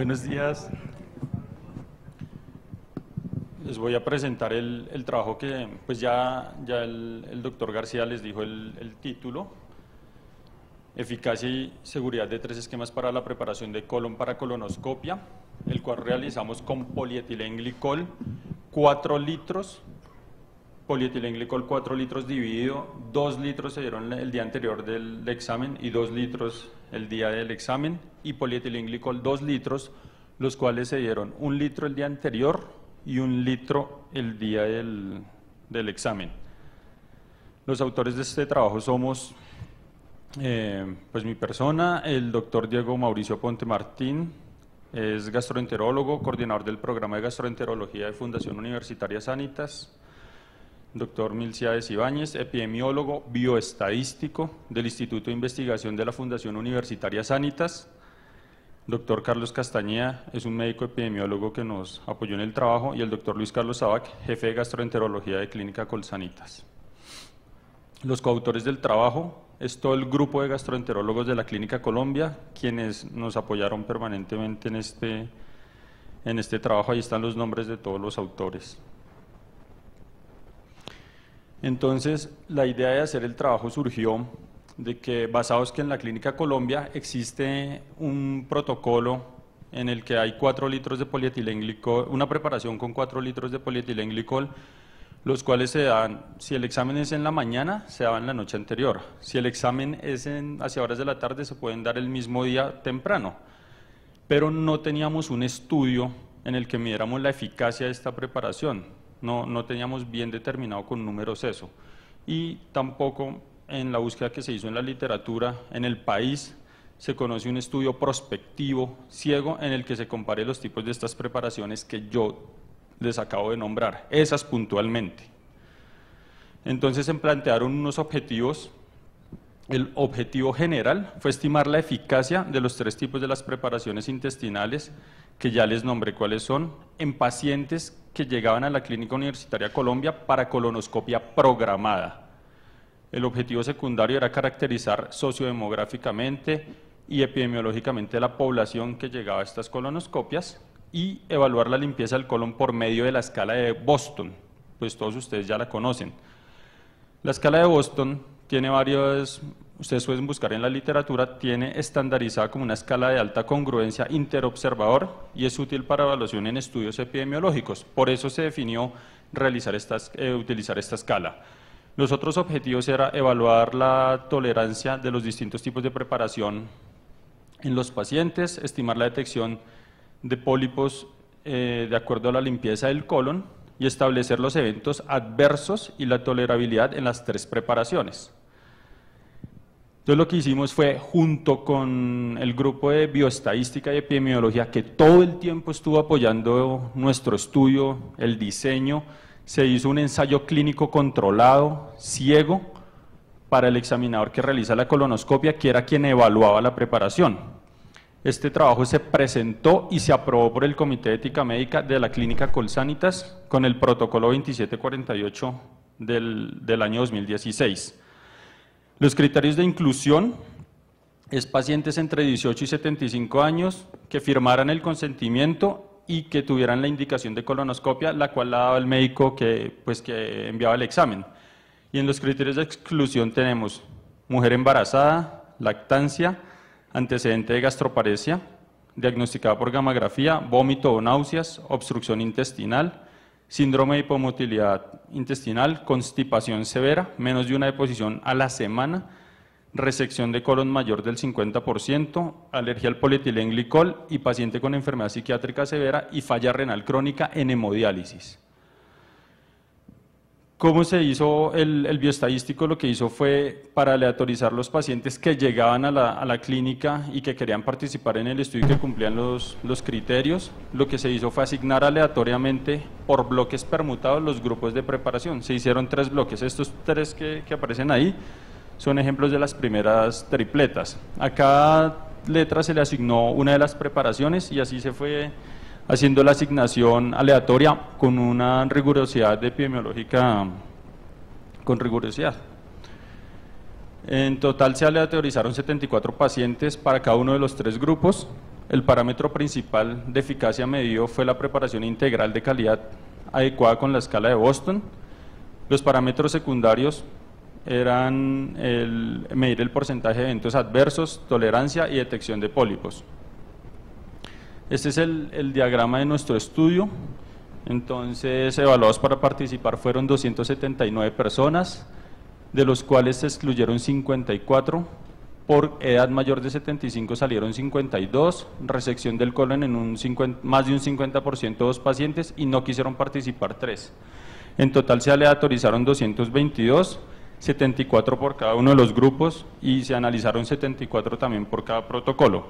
Buenos días. Les voy a presentar el trabajo que pues ya el doctor García les dijo el título. Eficacia y seguridad de 3 esquemas para la preparación de colon para colonoscopia, el cual realizamos con polietilenglicol 4 litros, polietilenglicol 4 litros dividido, 2 litros se dieron el día anterior del examen y 2 litros el día del examen, y polietilenglicol 2 litros, los cuales se dieron 1 litro el día anterior y 1 litro el día del examen. Los autores de este trabajo somos pues mi persona, el doctor Diego Mauricio Ponte Martín, es gastroenterólogo, coordinador del programa de gastroenterología de Fundación Universitaria Sanitas. Doctor Milciades Ibáñez, epidemiólogo bioestadístico del Instituto de Investigación de la Fundación Universitaria Sanitas. Doctor Carlos Castañeda es un médico epidemiólogo que nos apoyó en el trabajo, y el doctor Luis Carlos Sabac, jefe de gastroenterología de Clínica Colsanitas. Los coautores del trabajo es todo el grupo de gastroenterólogos de la Clínica Colombia, quienes nos apoyaron permanentemente en este trabajo. Ahí están los nombres de todos los autores. Entonces, la idea de hacer el trabajo surgió de que, basados que en la Clínica Colombia existe un protocolo en el que hay 4 litros de polietilenglicol, una preparación con 4 litros de polietilenglicol, los cuales se dan, si el examen es en la mañana, se daban la noche anterior. Si el examen es hacia horas de la tarde, se pueden dar el mismo día temprano. Pero no teníamos un estudio en el que midiéramos la eficacia de esta preparación. No teníamos bien determinado con números eso. Y tampoco en la búsqueda que se hizo en la literatura, en el país, se conoce un estudio prospectivo, ciego, en el que se compare los tipos de estas preparaciones que yo les acabo de nombrar, esas puntualmente. Entonces se plantearon unos objetivos. El objetivo general fue estimar la eficacia de los 3 tipos de las preparaciones intestinales, que ya les nombré cuáles son, en pacientes que llegaban a la Clínica Universitaria Colombia para colonoscopia programada. El objetivo secundario era caracterizar sociodemográficamente y epidemiológicamente la población que llegaba a estas colonoscopias, y evaluar la limpieza del colon por medio de la escala de Boston, pues todos ustedes ya la conocen. La escala de Boston tiene varios, ustedes pueden buscar en la literatura, tiene estandarizada como una escala de alta congruencia interobservador y es útil para evaluación en estudios epidemiológicos. Por eso se definió utilizar esta escala. Los otros objetivos era evaluar la tolerancia de los distintos tipos de preparación en los pacientes, estimar la detección de pólipos de acuerdo a la limpieza del colon y establecer los eventos adversos y la tolerabilidad en las 3 preparaciones. Entonces lo que hicimos fue, junto con el grupo de bioestadística y epidemiología, que todo el tiempo estuvo apoyando nuestro estudio, el diseño, se hizo un ensayo clínico controlado, ciego, para el examinador que realiza la colonoscopia, que era quien evaluaba la preparación. Este trabajo se presentó y se aprobó por el Comité de Ética Médica de la Clínica Colsanitas con el protocolo 2748 del año 2016. Los criterios de inclusión es pacientes entre 18 y 75 años que firmaran el consentimiento y que tuvieran la indicación de colonoscopia, la cual la daba el médico que enviaba el examen. Y en los criterios de exclusión tenemos mujer embarazada, lactancia, antecedente de gastroparesia, diagnosticada por gamografía, vómito o náuseas, obstrucción intestinal, síndrome de hipomotilidad intestinal, constipación severa, menos de una deposición a la semana, resección de colon mayor del 50%, alergia al polietilenglicol y paciente con enfermedad psiquiátrica severa y falla renal crónica en hemodiálisis. ¿Cómo se hizo el bioestadístico? Lo que hizo fue, para aleatorizar los pacientes que llegaban a la clínica y que querían participar en el estudio y que cumplían los criterios, lo que se hizo fue asignar aleatoriamente por bloques permutados los grupos de preparación. Se hicieron 3 bloques, estos 3 que aparecen ahí son ejemplos de las primeras tripletas. A cada letra se le asignó una de las preparaciones y así se fue haciendo la asignación aleatoria con una rigurosidad epidemiológica, con rigurosidad. En total se aleatorizaron 74 pacientes para cada uno de los 3 grupos el parámetro principal de eficacia medido fue la preparación integral de calidad adecuada con la escala de Boston. Los parámetros secundarios eran medir el porcentaje de eventos adversos, tolerancia y detección de pólipos. Este es el diagrama de nuestro estudio. Entonces, evaluados para participar fueron 279 personas, de los cuales se excluyeron 54, por edad mayor de 75 salieron 52, resección del colon en más de un 50% de 2 pacientes y no quisieron participar 3. En total se aleatorizaron 222, 74 por cada uno de los grupos y se analizaron 74 también por cada protocolo.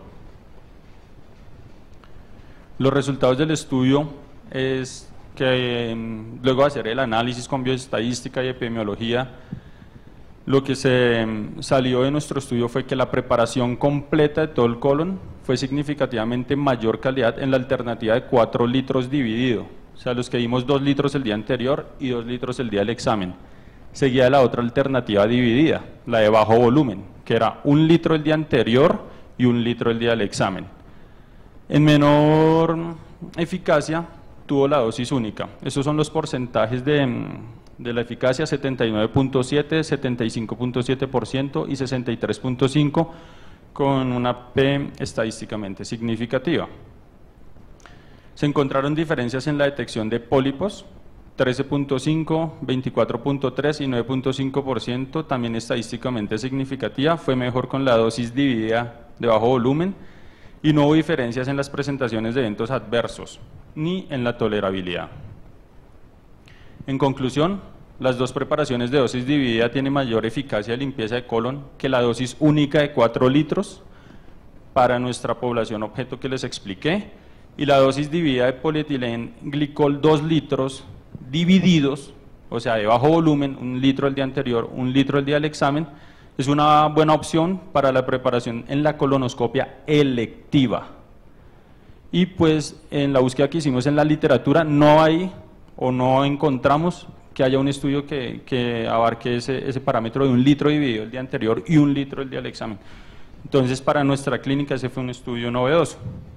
Los resultados del estudio es que luego de hacer el análisis con bioestadística y epidemiología, lo que se salió de nuestro estudio fue que la preparación completa de todo el colon fue significativamente mayor calidad en la alternativa de 4 litros dividido, o sea, los que dimos 2 litros el día anterior y 2 litros el día del examen. Seguía la otra alternativa dividida, la de bajo volumen, que era 1 litro el día anterior y 1 litro el día del examen. En menor eficacia tuvo la dosis única. Estos son los porcentajes de la eficacia: 79.7, 75.7% y 63.5%, con una P estadísticamente significativa. Se encontraron diferencias en la detección de pólipos: 13.5, 24.3 y 9.5%, también estadísticamente significativa. Fue mejor con la dosis dividida de bajo volumen, y no hubo diferencias en las presentaciones de eventos adversos ni en la tolerabilidad. En conclusión, las 2 preparaciones de dosis dividida tienen mayor eficacia de limpieza de colon que la dosis única de 4 litros para nuestra población objeto que les expliqué, y la dosis dividida de polietilenglicol 2 litros divididos, o sea, de bajo volumen, 1 litro el día anterior, 1 litro el día del examen, es una buena opción para la preparación en la colonoscopia electiva. Y pues en la búsqueda que hicimos en la literatura no hay o no encontramos que haya un estudio que abarque ese parámetro de 1 litro dividido el día anterior y 1 litro el día del examen. Entonces, para nuestra clínica ese fue un estudio novedoso.